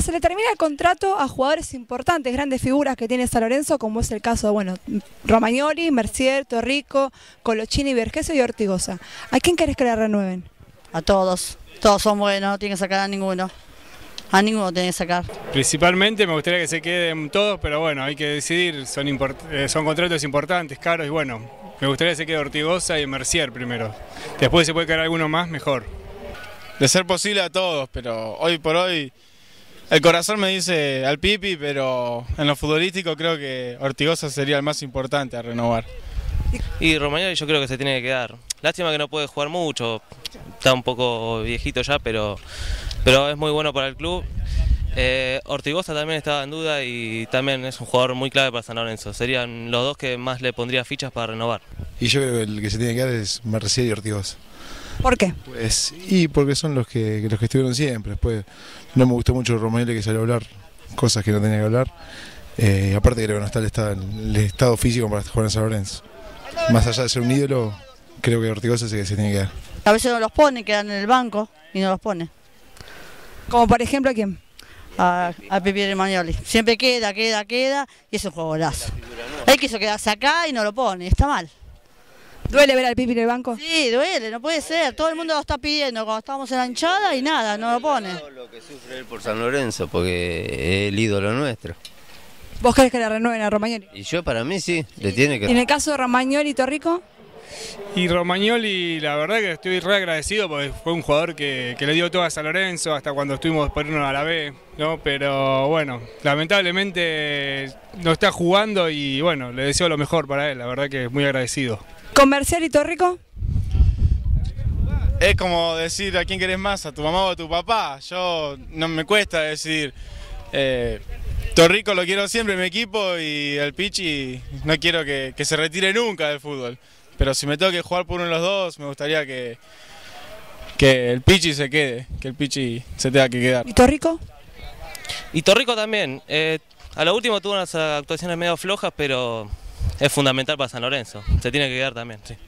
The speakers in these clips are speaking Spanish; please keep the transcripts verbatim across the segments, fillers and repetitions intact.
se le termina el contrato a jugadores importantes, grandes figuras que tiene San Lorenzo, como es el caso, bueno, Romagnoli, Mercier, Torrico, Colochini, Vergesio y Ortigosa. ¿A quién querés que le renueven? A todos, todos son buenos, no tienen que sacar a ninguno. A ninguno tienen que sacar. Principalmente me gustaría que se queden todos, pero bueno, hay que decidir, son, import eh, son contratos importantes, caros, y bueno, me gustaría que se quede Ortigosa y Mercier primero. Después se puede quedar alguno más, mejor. De ser posible a todos, pero hoy por hoy el corazón me dice al Pipi, pero en lo futbolístico creo que Ortigosa sería el más importante a renovar. Y Romagnoli yo creo que se tiene que quedar. Lástima que no puede jugar mucho, está un poco viejito ya, pero, pero es muy bueno para el club. Eh, Ortigosa también estaba en duda y también es un jugador muy clave para San Lorenzo. Serían los dos que más le pondría fichas para renovar. Y yo creo que el que se tiene que quedar es Mercier y Ortigosa. ¿Por qué? Pues, y porque son los que, los que estuvieron siempre. Después no me gustó mucho Romagnoli, que salió a hablar cosas que no tenía que hablar. Eh, aparte creo que no está el estado, el estado físico para jugar en San Lorenzo. Más allá de ser un ídolo, creo que Ortigosa es el que se tiene que quedar. A veces no los pone, quedan en el banco y no los pone. Como por ejemplo, ¿a quién? A, a Pipi Romagnoli. Siempre queda, queda, queda y es un jugadorazo. Él quiso quedarse acá y no lo pone, está mal. ¿Duele ver al Pipi en el banco? Sí, duele, no puede ser. Todo el mundo lo está pidiendo cuando estábamos en la hinchada y nada, no lo pone. Lo que sufre él por San Lorenzo, porque es el ídolo nuestro. ¿Vos querés que le renueven a Romagnoli? Y yo para mí sí, le tiene que... ¿En el caso de Romagnoli y Torrico? Y Romagnoli, la verdad que estoy re agradecido porque fue un jugador que, que le dio todo a San Lorenzo hasta cuando estuvimos por irnos a la B, ¿no? Pero bueno, lamentablemente no está jugando y bueno, le deseo lo mejor para él, la verdad que muy agradecido. ¿Con Mercier y Torrico? Es como decir a quién querés más, a tu mamá o a tu papá. Yo no me cuesta decir, eh, Torrico lo quiero siempre en mi equipo y el Pichi no quiero que, que se retire nunca del fútbol. Pero si me tengo que jugar por uno de los dos, me gustaría que, que el Pichi se quede, que el Pichi se tenga que quedar. ¿Y Torrico? Y Torrico también. Eh, a lo último tuvo unas actuaciones medio flojas, pero es fundamental para San Lorenzo. Se tiene que quedar también, sí.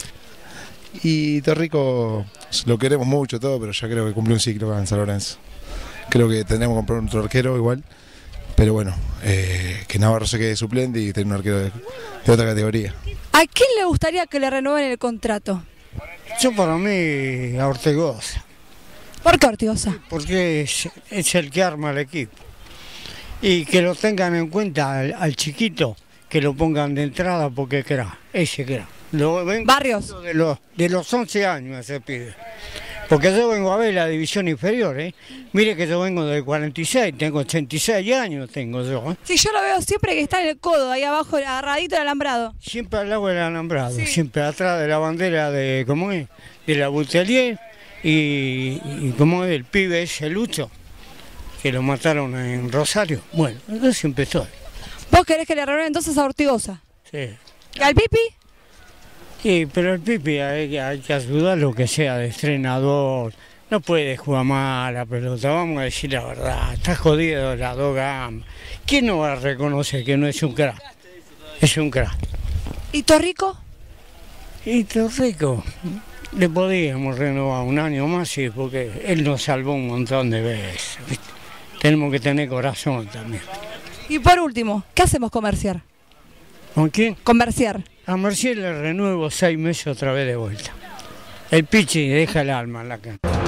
Y Torrico lo queremos mucho todo, pero ya creo que cumplió un ciclo en San Lorenzo. Creo que tendremos que comprar otro arquero igual, pero bueno, eh, que Navarro se quede suplente y tener un arquero de, de otra categoría. ¿A quién le gustaría que le renueven el contrato? Yo para mí a Ortigosa. ¿Por qué Ortigosa? Porque es, es el que arma el equipo. Y que lo tengan en cuenta al, al chiquito, que lo pongan de entrada porque crack, ese crack. Barrios. De los, de los once años ese pibe. Porque yo vengo a ver la división inferior, ¿eh? Mire que yo vengo del cuarenta y seis, tengo ochenta y seis años, tengo yo, ¿eh? Sí, yo lo veo siempre que está en el codo, ahí abajo, agarradito del alambrado. Siempre al lado del alambrado, sí. Siempre atrás de la bandera de, ¿cómo es? De la Butelier y, y ¿cómo es? El pibe ese Lucho, que lo mataron en Rosario. Bueno, yo siempre estoy. ¿Vos querés que le renueven entonces a Ortigosa? Sí. ¿Y al Pipi? Sí, pero el Pipi hay que, hay que ayudar lo que sea de entrenador. No puede jugar mal la pelota, vamos a decir la verdad. Está jodido de las dos gamas. ¿Quién no va a reconocer que no es un crack? Es un crack. ¿Y Torrico? Y Torrico, le podíamos renovar un año más, sí, porque él nos salvó un montón de veces. ¿Viste? Tenemos que tener corazón también. Y por último, ¿qué hacemos con Mercier? ¿Con quién? Con Mercier. A Mercier le renuevo seis meses otra vez de vuelta. El Pichi deja el alma en la cara.